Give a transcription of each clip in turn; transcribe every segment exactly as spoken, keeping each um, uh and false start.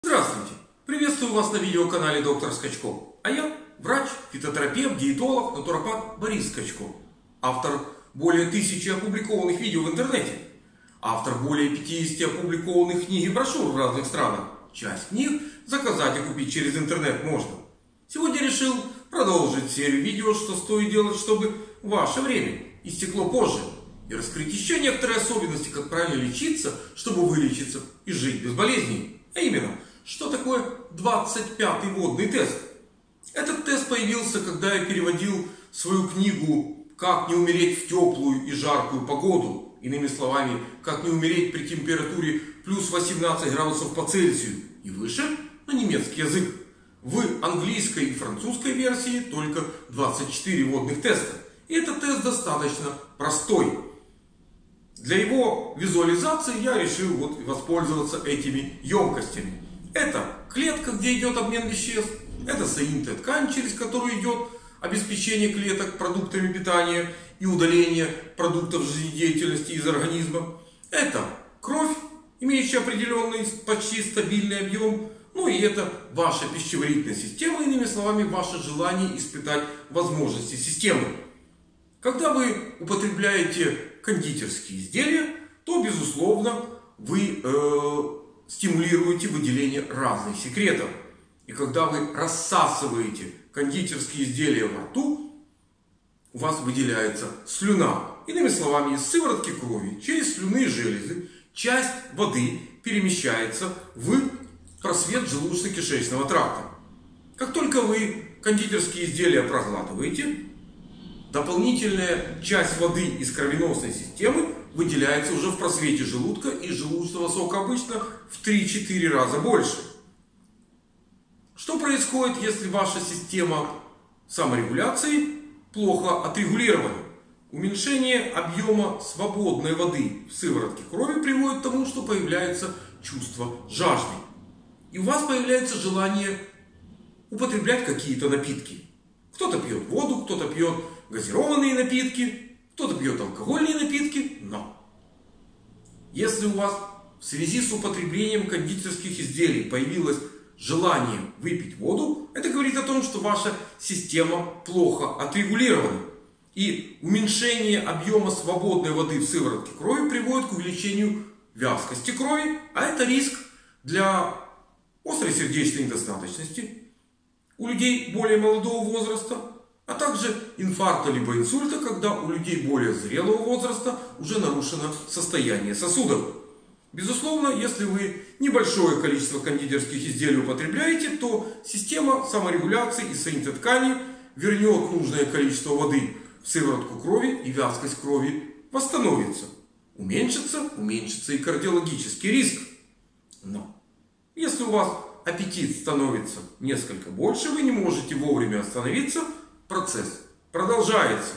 Здравствуйте! Приветствую вас на видеоканале доктор Скачков. А я врач, фитотерапевт, диетолог, натуропат Борис Скачков. Автор более тысячи опубликованных видео в интернете. Автор более пятидесяти опубликованных книг и брошюр в разных странах. Часть книг заказать и купить через интернет можно. Сегодня решил продолжить серию видео, что стоит делать, чтобы ваше время истекло позже. И раскрыть еще некоторые особенности, как правильно лечиться, чтобы вылечиться и жить без болезней. А именно, что такое двадцать пятый водный тест? Этот тест появился, когда я переводил свою книгу «Как не умереть в теплую и жаркую погоду». Иными словами, «Как не умереть при температуре плюс восемнадцать градусов по Цельсию» и выше на немецкий язык. В английской и французской версии только двадцать четыре водных теста. И этот тест достаточно простой. Для его визуализации я решил вот воспользоваться этими емкостями. Это клетка, где идет обмен веществ. Это соинтоткань, через которую идет обеспечение клеток продуктами питания и удаление продуктов жизнедеятельности из организма. Это кровь, имеющая определенный почти стабильный объем. Ну и это ваша пищеварительная система, иными словами, ваше желание испытать возможности системы. Когда вы употребляете кондитерские изделия, то, безусловно, вы э, стимулируете выделение разных секретов. И когда вы рассасываете кондитерские изделия во рту, у вас выделяется слюна. Иными словами, из сыворотки крови через слюнные железы часть воды перемещается в просвет желудочно-кишечного тракта. Как только вы кондитерские изделия проглатываете, дополнительная часть воды из кровеносной системы выделяется уже в просвете желудка, и желудочного сока обычно в три-четыре раза больше. Что происходит, если ваша система саморегуляции плохо отрегулирована? Уменьшение объема свободной воды в сыворотке крови приводит к тому, что появляется чувство жажды. И у вас появляется желание употреблять какие-то напитки. Кто-то пьет воду, кто-то пьет газированные напитки, кто-то пьет алкогольные напитки. Но если у вас в связи с употреблением кондитерских изделий появилось желание выпить воду, это говорит о том, что ваша система плохо отрегулирована. И уменьшение объема свободной воды в сыворотке крови приводит к увеличению вязкости крови, а это риск для острой сердечной недостаточности у людей более молодого возраста, а также инфаркта либо инсульта, когда у людей более зрелого возраста уже нарушено состояние сосудов. Безусловно, если вы небольшое количество кондитерских изделий употребляете, то система саморегуляции и соинтоткани вернет нужное количество воды в сыворотку крови, и вязкость крови восстановится. Уменьшится, уменьшится и кардиологический риск. Но если у вас аппетит становится несколько больше, вы не можете вовремя остановиться, процесс продолжается.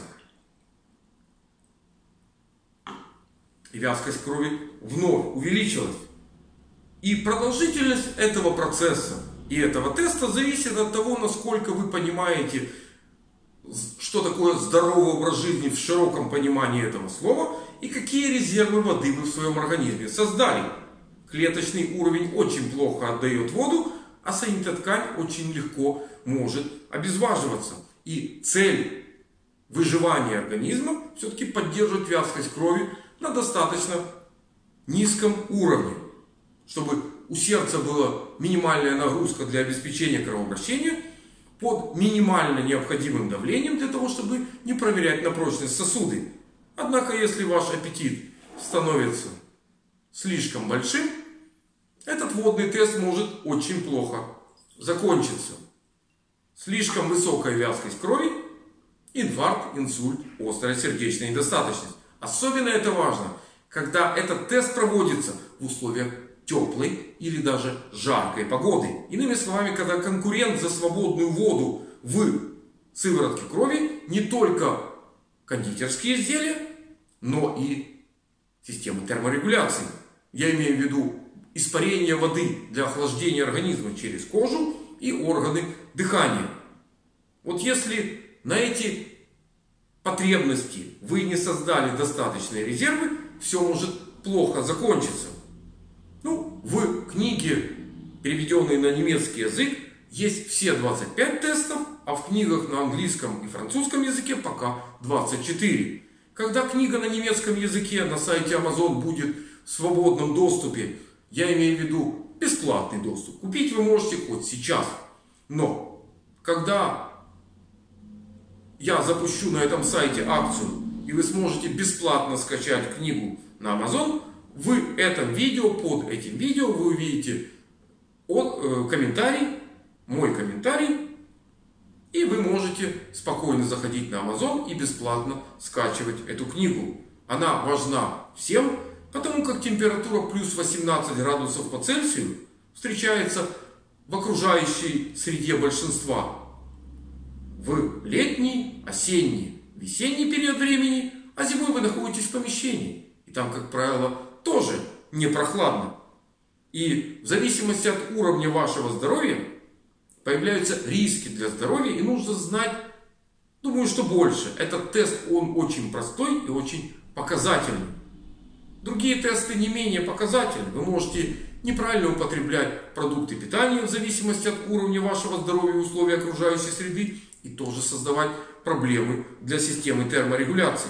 И вязкость крови вновь увеличилась. И продолжительность этого процесса и этого теста зависит от того, насколько вы понимаете, что такое здоровый образ жизни в широком понимании этого слова, и какие резервы воды вы в своем организме создали. Клеточный уровень очень плохо отдает воду, а соинтоткань очень легко может обезваживаться. И цель выживания организма все-таки поддерживать вязкость крови на достаточно низком уровне, чтобы у сердца была минимальная нагрузка для обеспечения кровообращения под минимально необходимым давлением для того, чтобы не проверять на прочность сосуды. Однако, если ваш аппетит становится слишком большим, этот водный тест может очень плохо закончиться. Слишком высокая вязкость крови, инфаркт, инсульт, острая сердечная недостаточность. Особенно это важно, когда этот тест проводится в условиях теплой или даже жаркой погоды. Иными словами, когда конкурент за свободную воду в сыворотке крови не только кондитерские изделия, но и система терморегуляции. Я имею в виду испарение воды для охлаждения организма через кожу и органы дыхания. Вот если на эти потребности вы не создали достаточные резервы, все может плохо закончиться. Ну, в книге переведенные на немецкий язык, есть все двадцать пять тестов, а в книгах на английском и французском языке пока двадцать четыре. Когда книга на немецком языке на сайте Amazon будет в свободном доступе, я имею в виду бесплатный доступ, купить вы можете хоть сейчас. Но когда я запущу на этом сайте акцию, и вы сможете бесплатно скачать книгу на Amazon, в этом видео, под этим видео вы увидите от, э, комментарий, мой комментарий, и вы можете спокойно заходить на Amazon и бесплатно скачивать эту книгу. Она важна всем, потому как температура плюс восемнадцать градусов по Цельсию встречается в окружающей среде большинства в летний, осенний, весенний период времени, а зимой вы находитесь в помещении. И там, как правило, тоже не прохладно. И в зависимости от уровня вашего здоровья появляются риски для здоровья, и нужно знать, думаю, что больше. Этот тест, он очень простой и очень показательный. Другие тесты не менее показательны. Вы можете неправильно употреблять продукты питания в зависимости от уровня вашего здоровья и условий окружающей среды, и тоже создавать проблемы для системы терморегуляции.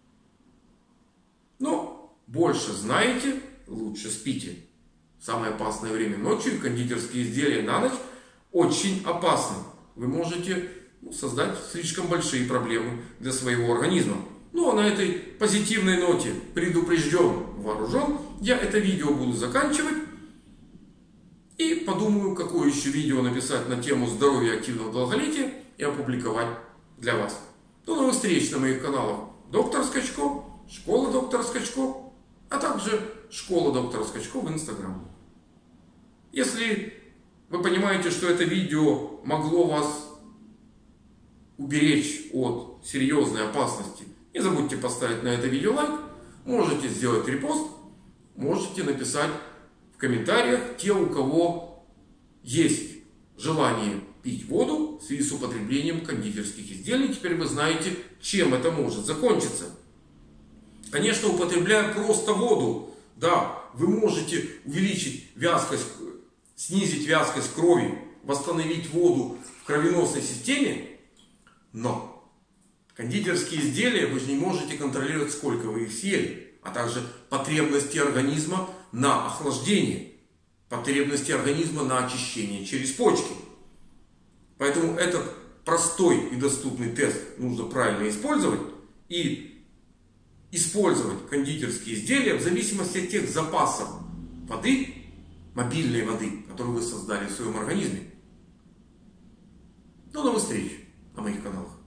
Но больше знаете, лучше спите. Самое опасное время ночью, и кондитерские изделия на ночь очень опасны. Вы можете создать слишком большие проблемы для своего организма. Ну а на этой позитивной ноте, предупрежден, вооружен, я это видео буду заканчивать. И подумаю, какое еще видео написать на тему здоровья и активного долголетия и опубликовать для вас. До новых встреч на моих каналах Доктор Скачко, Школа Доктора Скачко, а также Школа Доктора Скачко в Инстаграм. Если вы понимаете, что это видео могло вас уберечь от серьезной опасности, не забудьте поставить на это видео лайк, можете сделать репост, можете написать в комментариях те, у кого есть желание пить воду в связи с употреблением кондитерских изделий. Теперь вы знаете, чем это может закончиться. Конечно, употребляя просто воду, да, вы можете увеличить вязкость, снизить вязкость крови, восстановить воду в кровеносной системе, но кондитерские изделия вы же не можете контролировать, сколько вы их съели, а также потребности организма на охлаждение, потребности организма на очищение через почки. Поэтому этот простой и доступный тест нужно правильно использовать и использовать кондитерские изделия в зависимости от тех запасов воды, мобильной воды, которую вы создали в своем организме. До новых встреч на моих каналах.